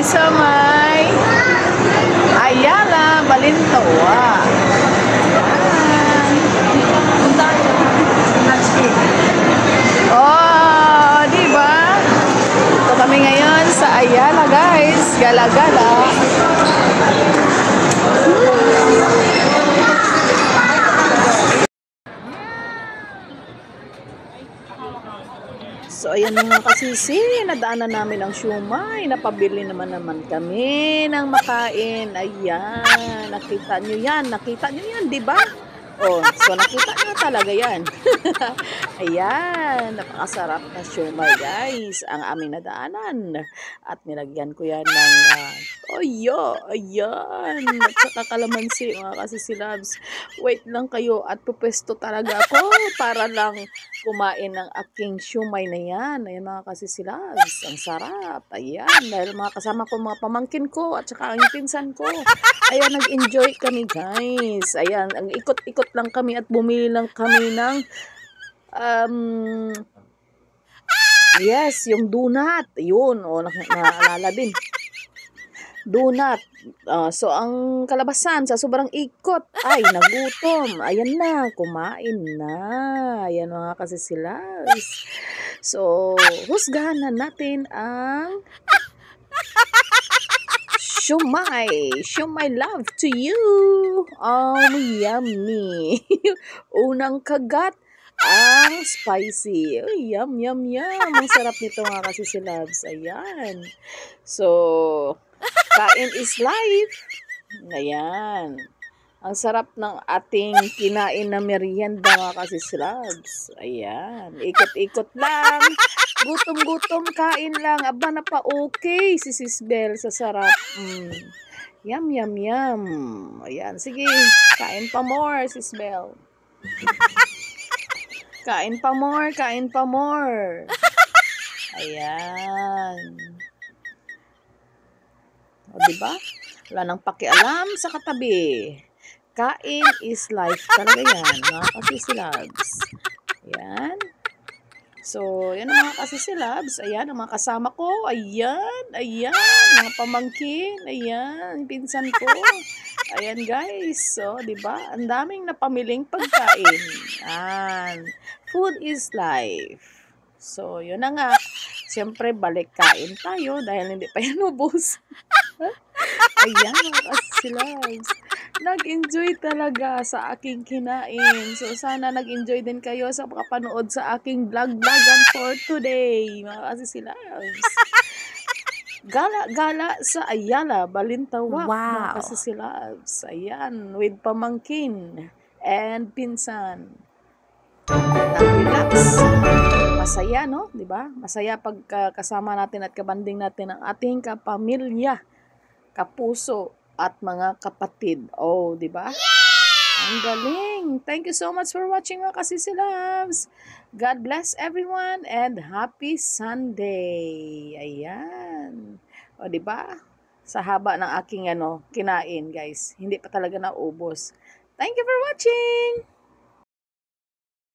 sa may Ayala, Balintoa. Oh, di ba? Ito kami ngayon sa Ayala, guys. Gala-gala. So, ayan mga kasisi, nadaanan namin ang siumay. Napabili naman kami ng makain. Ayan, nakita nyo yan, di ba? Oh, so nakita nyo talaga yan. Ayan, napakasarap na siumay, guys. Ang aming nadaanan. At nilagyan ko yan ng toyo. Ayan, at saka kalamansi, mga kasisi loves. Wait lang kayo at pupwesto talaga ako para lang kumain ng aking siumay na yan. Ayan mga kasisi loves. Ang sarap. Ayan, dahil mga kasama ko, mga pamangkin ko at saka ang pinsan ko. Ayan, nag-enjoy kami, guys. Ayan, ang ikot-ikot lang kami at bumili lang kami ng yes, yung donut. Yun, naalala din. Donut. So, ang kalabasan sa sobrang ikot ay nagutom. Ayan na, kumain na. Ayan mga kasisilas. So, husgahan na natin ang siumay. Siumay love to you. Yummy. Unang kagat ang spicy. Uy, yum, yum, yum. Ang sarap nito mga kasisiloves. Ayan. So, kain is life. Ayan. Ang sarap ng ating kinain na merienda mga kasisiloves. Ayan. Ikot-ikot lang. Gutom-gutom, kain lang. Aba na pa okay si Sis Bel sa sarap. Yum, yum, yum. Ayan. Sige, kain pa more, Sis Bel. Kain pa more, kain pa more. Ayan. O, diba? Wala nang pakialam sa katabi. Kain is life talaga yan, mga kasisiloves. Ayan. So, yan ang mga kasisiloves. Ayan, ang mga kasama ko. Ayan, ayan. Mga pamangkin. Ayan, pinsan ko. Ayan, guys. So, diba? Ang daming napamiling pagkain. Ayan. Food is life. So, yun na nga. Siyempre, balik kain tayo dahil hindi pa yan ubos. Ayan, mga kasisiloves. Nag-enjoy talaga sa aking kinain. So, sana nag-enjoy din kayo sa kapanood sa aking vlog-vlogan for today, mga kasisiloves. Gala-gala sa Ayala, Balintawa, mga kasisiloves. Ayan, with pamangkin and pinsan. Nag-relax. Masaya, no? Diba? Masaya pag kasama natin at kabanding natin ang ating kapamilya, kapuso, at mga kapatid. Oh, di ba? Ang galing. Thank you so much for watching mga kasisiloves. God bless everyone and happy Sunday. Ayan. O, di ba? Sa haba ng aking kinain, guys. Hindi pa talaga naubos. Thank you for watching.